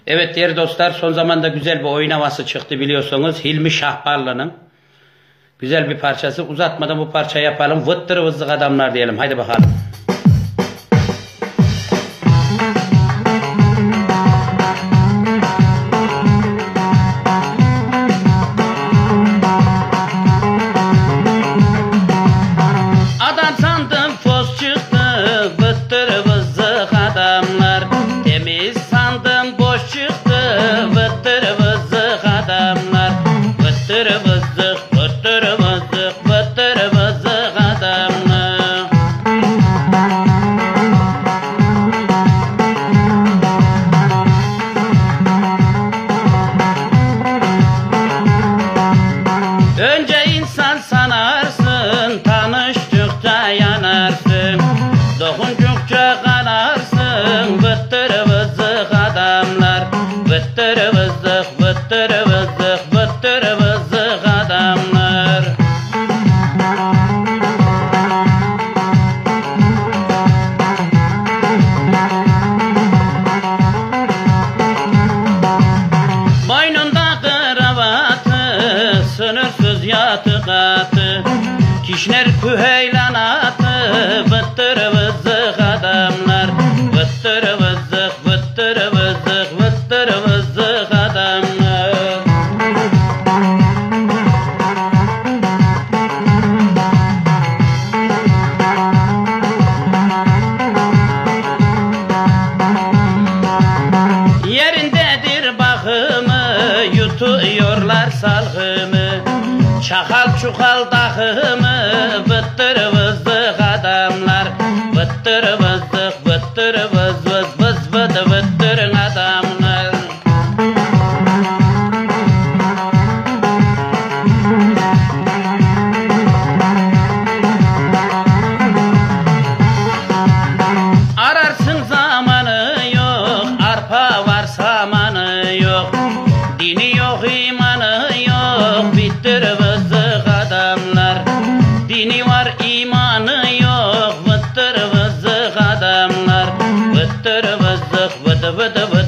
Evet değerli dostlar, son zamanda güzel bir oyun havası çıktı biliyorsunuz. Hilmi Şahbarlı'nın güzel bir parçası. Uzatmadan bu parçayı yapalım. Vıttır vızlık adamlar diyelim. Haydi bakalım. Adam sandım fos çıktı, vıttır vızlık adamlar. Temiz sandım boş çıktı, vıttır vızlık adamlar. Vıttır vızlık, vıttır vızlık, vıttır vızlık adamlar. Önce insan sanarsın, tanıştıkça yanarsın. Dokuncukça kanarsın, vıttır vızlık adamlar. Vıttır vızlık, vıttır vızlık, vıttır vızlık adamlar. Boynunda kravatı, sınırsız yatı katı, kişner küheylanatı, vıttır vızlık adamlar. Vıttır vızlık, vıttır vızlık, vıttır vızlık adamlar. Yerindedir bakımı, yutuyorlar salgımı. Çakal çukal dahımı, vıttır vızlık adamlar. Vıttır vızlık, vıttır vız vız vız vız vıttır adamlar. Ararsın zamanı yok, arpa var samanı yok. Dini yok, imanı yok, bittir vızlık adamlar. Dini var, imanı yok, vıttır vızlık adamlar. Vıttır vızlık, vıdı vıdı vıdı.